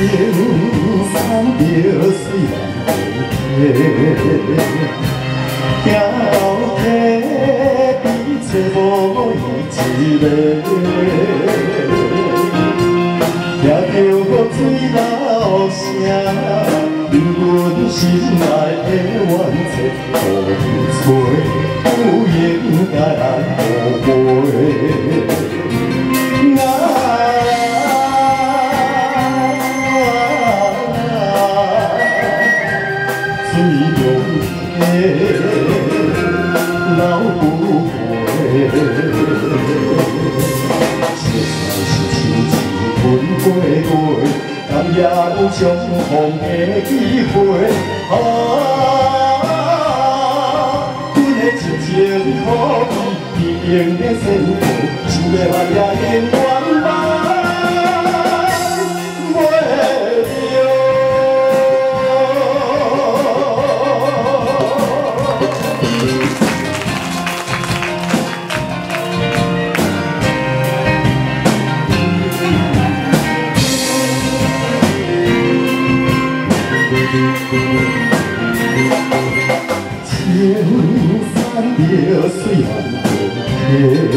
山着水岸行后溪边找无伊一个，听着水流声，引阮心内的怨嗟，雨吹有影甲咱误会。水中的老不回，世事是亲像分过过，但也有相逢的机会。阮的痴情可比天边的星斗，想要万也永远忘袂了。青山着水岸行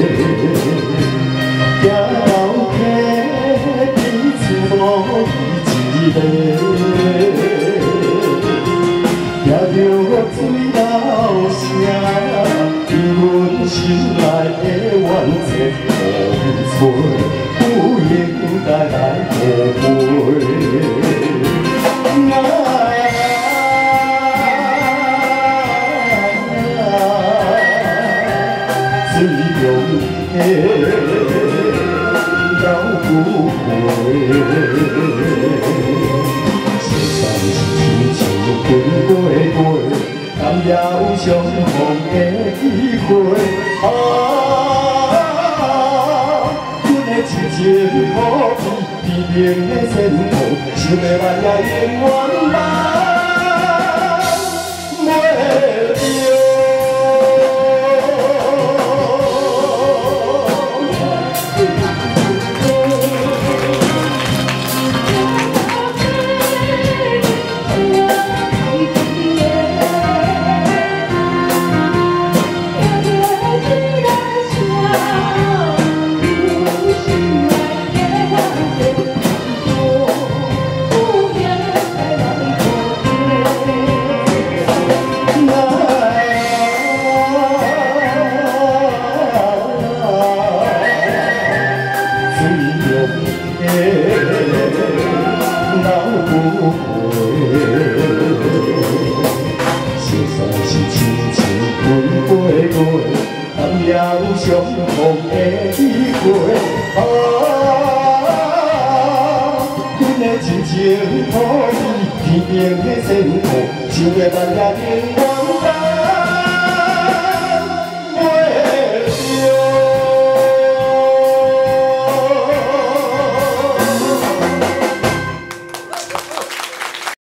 后溪边厝无伊一个，听着水流声，引阮心内的怨嗟，雨吹有影带来误会。水中的老不回，世上是亲像分过过，但也有相逢的机会。阮的痴情可比天边的星斗，想要万也永远忘袂了。老不回，世事是亲像分过过，但也有相逢的机会。阮的痴情可比天边的星斗，想要万也永远。